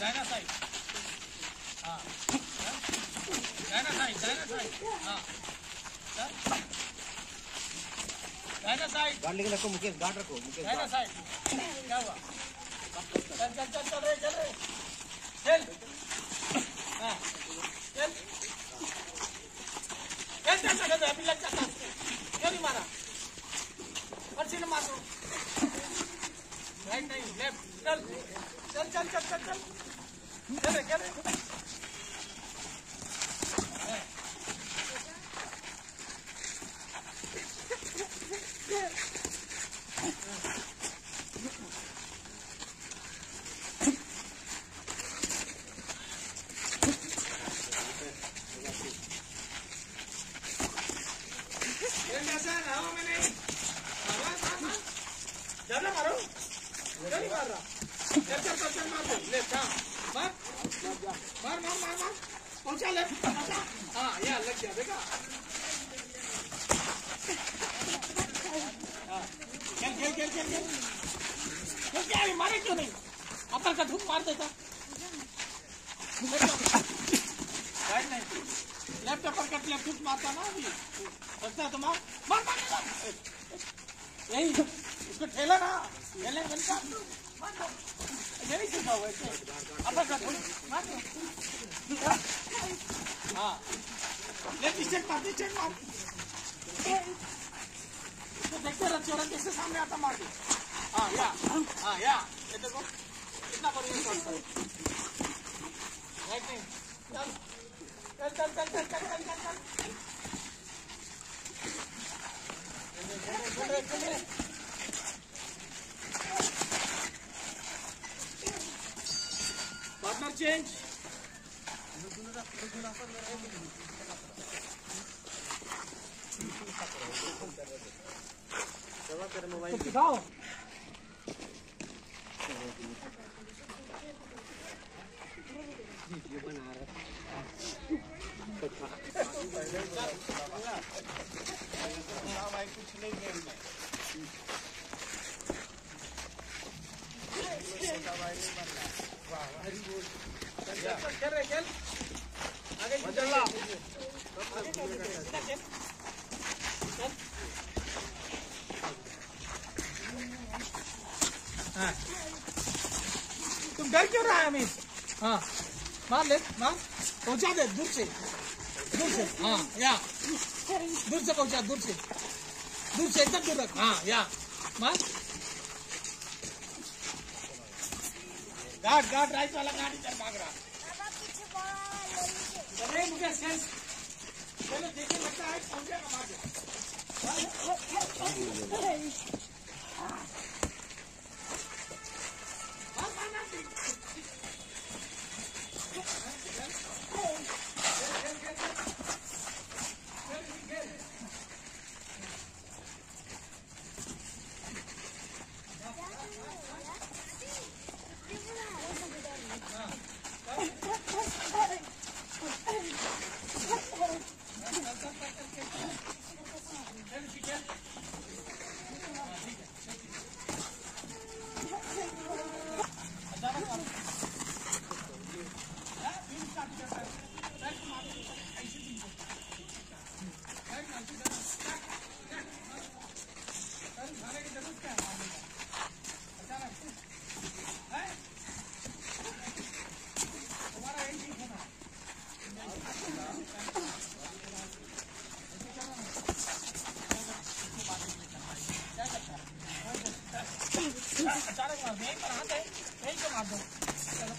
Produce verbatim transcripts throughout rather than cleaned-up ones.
दाहिना साइड, हाँ दाहिना साइड, दाहिना साइड, हाँ दाहिना साइड, गार्ड लेके रखो मुकेश, गार्ड रखो मुकेश, दाहिना साइड। क्या हुआ? चल चल चल चल रे, चल रे, चल, हाँ चल, चल चल चल, अभी लग जाता, क्यों नहीं मारा? और सीधे मार दो, राइट नहीं लेफ्ट, चल चल चल चल चल चल, चल रे चल रे, ज़्यादा मारो, नहीं मार रहा, चल चल चल चल मार दो, लेफ्ट, हाँ मार मार मार मार मार, पहुँचा लेफ्ट, पहुँचा, हाँ यार लग गया देखा, हाँ खेल खेल खेल खेल खेल, तो क्या है मारे क्यों नहीं? अपर का धूप मार देता, राइट नहीं, लेफ्ट अपर कट लेफ्ट धूप मारता ना अभी, सकता तो मार मार मार मार, यही उसको ठेला ना, ठेले बनता, यही सीखा हुआ है, अपर का धूप मार दो, हाँ लेफ्ट स्टेट मार, स्टेट मार, तो देखते रह चोरन कैसे सामने आता मार दे, हाँ या हाँ या, ये देखो कितना बढ़िया शॉट है, राइट नहीं, चल चल चल चल चल चल चल चल चल चल चल पार्टनर चेंज, दिखाओ वीडियो बना रहा भाई, कुछ नहीं गेम में चल चल रे चल, आगे चल ला, आगे चल चल, हाँ तुम डर क्यों रहा है अमित? हाँ मार ले, मार, पहुंचा दे दूर से, दूर से, हाँ या दूर से पहुंचा, दूर से, दूर से एकदम दूर रख, हाँ या मार, गार्ड गार्ड राइट वाला गार्ड इधर भाग रहा, अरे मुझे सेंस, चलो देखिए लगता है पहुंचेगा मार दे, अचानक मार दे, पर हाथ है यही को मार दो, चलो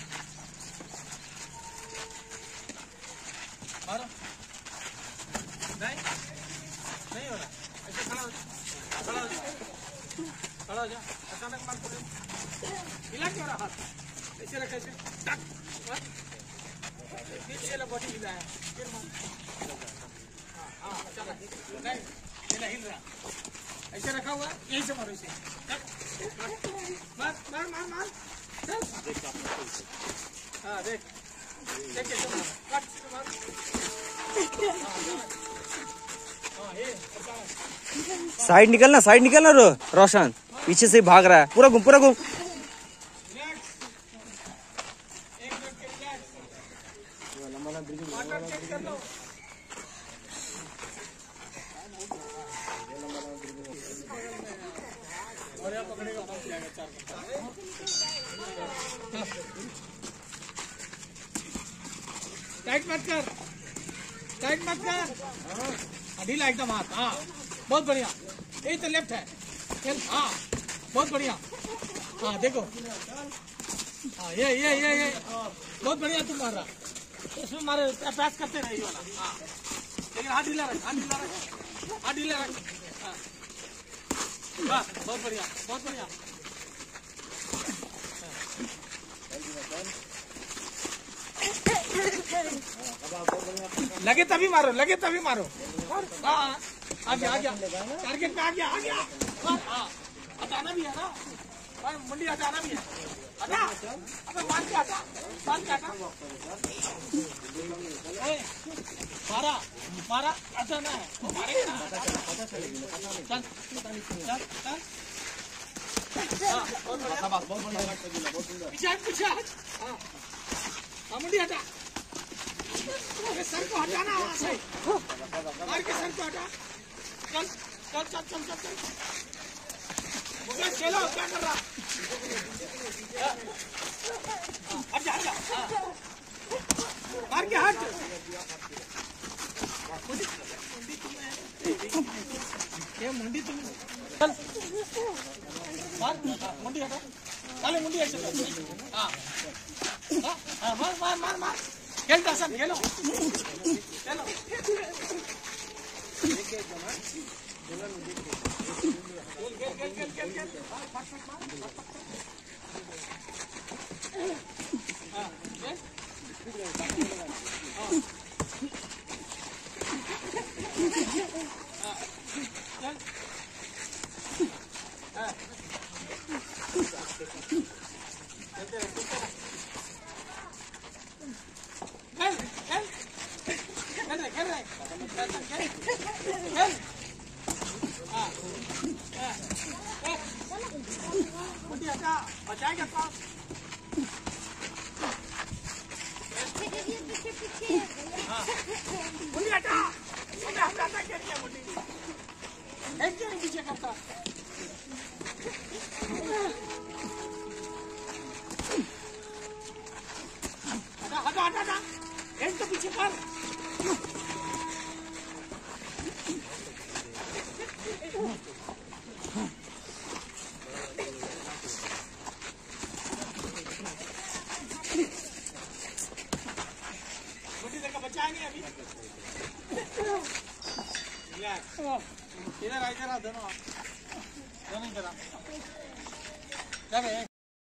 मारो, नहीं नहीं हो रहा, ऐसे खड़ा हो, खड़ा हो जा, खड़ा हो जा, अचानक मार पड़े, हिला क्यों रहा हाथ, ऐसे रख, ऐसे मार, पीछे लो बॉडी हिला है, फिर मार, हाँ हाँ अचानक नहीं, हिला हिल रहा, ऐसे रखा हुआ, यही से मारो, इसे मार मार मार मार, चल, हाँ देख देख कैसे मार, कट से मार, हाँ ये साइड निकलना, साइड निकलना रो, रोशन पीछे से भाग रहा है, पूरा घूम पूरा घूम, एक वाटर चेक कर लो। और यहाँ पकड़ेगा हम जाएगा चार टाइट मत कर, टाइट मत कर, ढीला एकदम हाथ। हाँ बहुत बढ़िया, यही तो लेफ्ट है। चल हाँ बहुत बढ़िया। हाँ देखो, हाँ ये ये ये ये बहुत बढ़िया तुम मार रहा। इसमें मारे पैस करते रहे वाला। हाँ लेकिन हाथ ढीला रख, हाथ ढीला रख, हाथ ढीला रख। हाँ बस बहुत बढ़िया, बहुत बढ़िया। लगे तभी मारो, लगे तभी मारो। हाँ आ गया, आ गया, टारगेट पे आ गया, आ गया। हाँ हटाना भी है ना, मुंडी हटाना भी है। हटा, अबे मान के हटा, मान के हटा। मारा, मारा, हटाना है, मारेगा ना। चल, चल, चल। हाँ बहुत बढ़िया, पीछे पीछे। हाँ मुंडी हटा, अरे सर को हटाना वहाँ से, मार के सर को हटा। चल चल चल चल चल चल मुझे चलो, क्या कर रहा? हट जा, हट जा। मार के हट। ये मुंडी तुम चल मार, मुंडी हटा, चले मुंडी ऐसे। हाँ हाँ मार मार मार मार, खेल दर्शन, खेलो चलो। खेल खेल खेल खेल खेल हाँ बचाएगा कौन? हाँ मुंडी हटा, मुंडी हटाता क्या किया? मुंडी एक क्यों नहीं पीछे करता? हटा हटा हटा हटा, एक तो पीछे कर। बचाएंगे अभी। इधर आ, इधर आ, दोनों दोनों इधर आ।